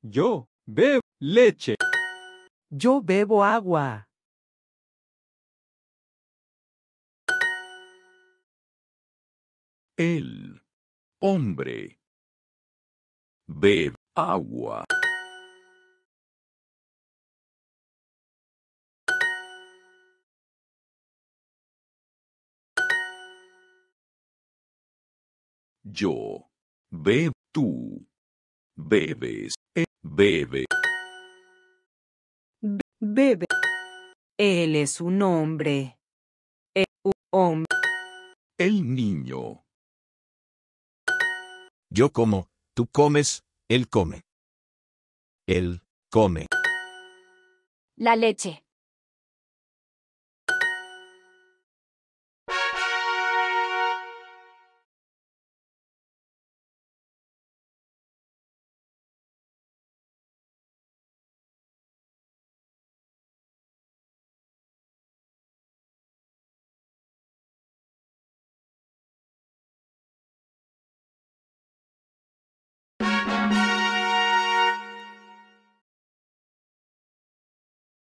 Yo bebo leche. Yo bebo agua. El hombre bebe agua. Yo bebo, tú bebes, bebe. Bebe. Él es un hombre. Hombre. El niño. Yo como, tú comes, él come. Él come. La leche.